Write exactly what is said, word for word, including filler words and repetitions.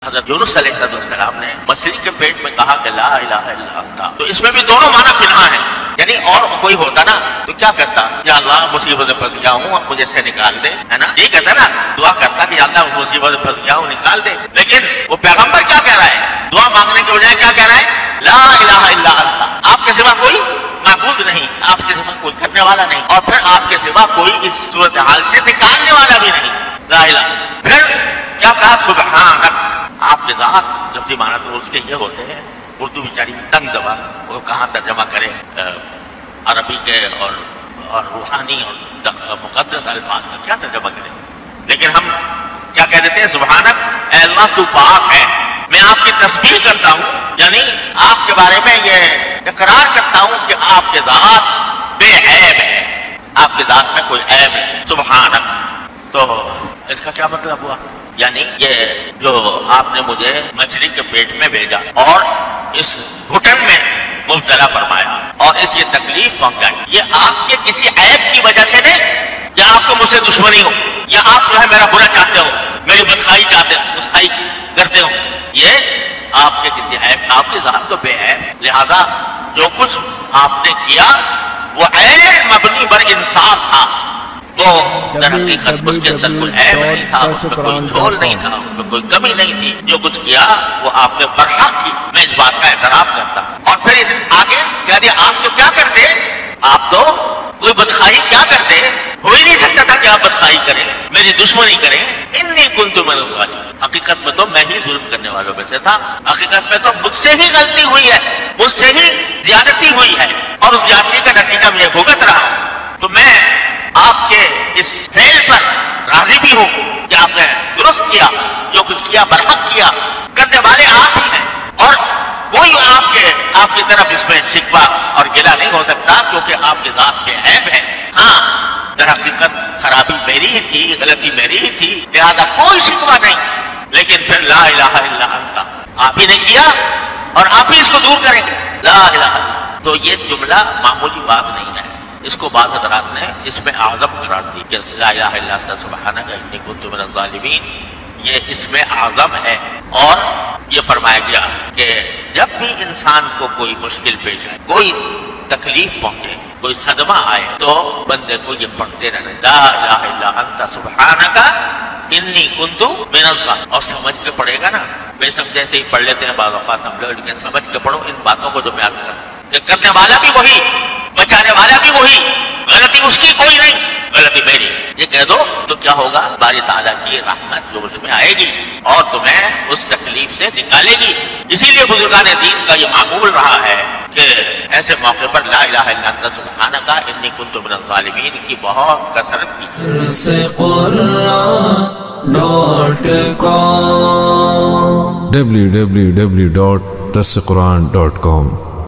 حضرت یونس علیہ السلام نے مچھلی کے پیٹ میں کہا کہ لا الہ الا انت، تو اس میں بھی دونوں معنی پنہاں ہیں. یعنی اور کوئی ہوتا نا تو کیا کرتا، یا اللہ مصیبت میں پھنس گیا ہوں اب مجھے سے نکال دے، ہے نا، یہ کہتا نا، دعا کرتا کہ یا اللہ مصیبت میں پھنس گیا ہوں نکال دے. لیکن وہ پیغمبر کیا کہہ رہا ہے، دعا مانگنے کے بجائے کیا کہہ رہا ہے، لا الہ الا انت، آپ کے سوا کوئی معبود نہیں، آپ کے سوا کوئی کرنے والا نہیں، اور پھر آپ کے سوا کوئی اس صورتحال سے نکالنے والا بھی نہیں. لا الہ. پھر کیا کہا، سبحانک، آپ کے ذات. لفظی معنی تو اس کے یہ ہوتے ہیں، اردو بیچاری تنگ دبا، وہ کہاں ترجمہ کرے عربی کے اور اور روحانی اور مقدس الفاظ کا کیا ترجمہ کرے. لیکن ہم کیا کہہ دیتے ہیں، سبحانک، اے اللہ تو پاک ہے، میں آپ کی تسبیح کرتا ہوں، یعنی آپ کے بارے میں یہ اقرار کرتا ہوں کہ آپ کے ذات بے عیب ہے، آپ کے ذات میں کوئی عیب نہیں. سبحانک. تو اس کا کیا مطلب ہوا، یعنی یہ جو آپ نے مجھے مچھلی کے پیٹ میں بھیجا اور اس گھٹن میں مبتلا فرمایا اور اس یہ تکلیف پہنچائی، یہ آپ کے کسی عیب کی وجہ سے نہیں، یا آپ کو مجھ سے دشمنی ہو، یا آپ جو ہے میرا برا چاہتے ہو، میری بدخائی چاہتے ہو، بدخائی کرتے ہو، یہ آپ کے کسی عیب، آپ کی ذات تو بے عیب. لہذا جو کچھ آپ نے کیا وہ عیب مبنی بر انصاف تھا، وہ در حقیقت اس کے اندر کوئی عیب نہیں تھا، اس میں کوئی جھول نہیں تھا، اس میں کوئی کمی نہیں تھی. جو کچھ کیا وہ آپ نے برحق کی، میں اس بات کا اعتراف کرتا. اور پھر اس آگے کہہ دیا، آپ تو کیا کرتے، آپ تو کوئی بدخواہی کیا کرتے، ہو ہی نہیں سکتا تھا کہ آپ بدخواہی کریں، میری دشمنی کریں. انی کنت من الظالمین، حقیقت میں تو میں ہی ظلم کرنے والوں میں سے تھا، حقیقت میں تو مجھ سے ہی غلطی ہوئی ہے، مجھ سے ہی زیادتی ہوئی ہے، اور اس زیادتی کا نتیجہ میں بھگت رہا ہوں. تو میں آپ کے اس فعل پر راضی بھی ہوں کہ آپ نے درست کیا، جو کچھ کیا برحق کیا، کرنے والے آپ ہی ہیں، اور کوئی آپ کے آپ کی طرف اس میں شکوہ اور گلہ نہیں ہو سکتا، کیونکہ آپ کی ذات کے عیب ہے. ہاں در حقیقت خرابی میری ہی تھی، غلطی میری ہی تھی، لہذا کوئی شکوہ نہیں. لیکن پھر لا الہ الا انت آپ ہی نے کیا اور آپ ہی اس کو دور کریں گے. لا الہ. تو یہ جملہ معمولی بات نہیں ہے، اس کو بعض حضرات نے اس میں اعظم قرار دی کہ لا الہ الا انت سبحانک انی کنت من الظالمین، یہ اس میں اعظم ہے. اور یہ فرمایا گیا کہ جب بھی انسان کو کوئی مشکل پیش آئے، کوئی تکلیف پہنچے، کوئی صدمہ آئے، تو بندے کو یہ پڑھتے رہنا، لا الہ الا انت سبحانک انی کنت من الظالمین. اور سمجھ کے پڑھے گا نا، بے شک جیسے ہی پڑھ لیتے ہیں بعض اوقات ہم لوگ، لیکن سمجھ کے پڑھو ان باتوں کو جو میں عرض کرتا ہوں کہ کرنے والا بھی وہی، بچانے والا بھی وہی، غلطی اس کی کوئی نہیں، غلطی میری. یہ کہہ دو تو کیا ہوگا، باری تعالیٰ کی رحمت جو اس میں آئے گی اور تمہیں اس تکلیف سے نکالے گی. اسی لیے بزرگان دین کا یہ معمول رہا ہے کہ ایسے موقع پر لا الہ الا انت سبحانک انی کنت من الظالمین کی بہت کثرت کی. W W W dot the Quran dot com